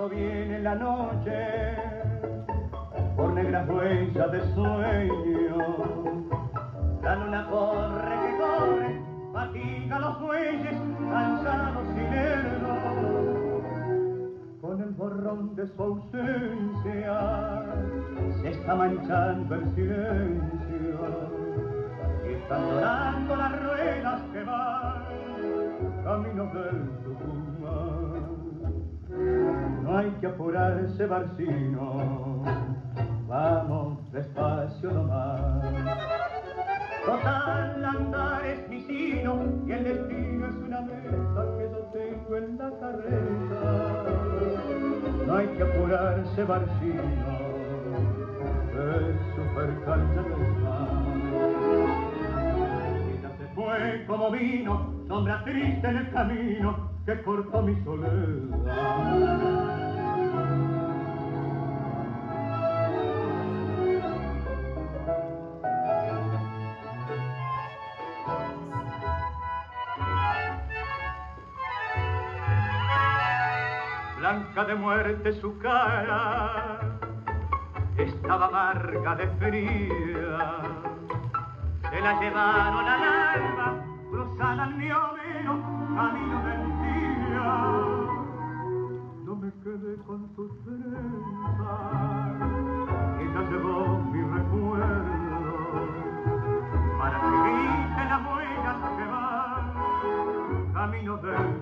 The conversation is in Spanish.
cuando viene la noche, por negras huellas de sueño, la luna corre que corre, fatiga los bueyes, cansados y lerdos. Con el borrón de su ausencia se está manchando el silencio y están llorando las ruedas que van camino del Tucumán. No hay que apurarse, Barcino, vamos despacio nomás. Total andar es mi sino y el destino es una meta que yo tengo en la carreta. No hay que apurarse, Barcino, es supercancha del mar. Ella se fue como vino, sombra triste en el camino que cortó mi soledad. Blanca de muerte su cara, estaba amarga de fría. Se la llevaron al alba, cruzada al Miomero, camino del día. No me quedé con sus trenzas, ella llevó mi recuerdo, para que griten las huellas que van camino del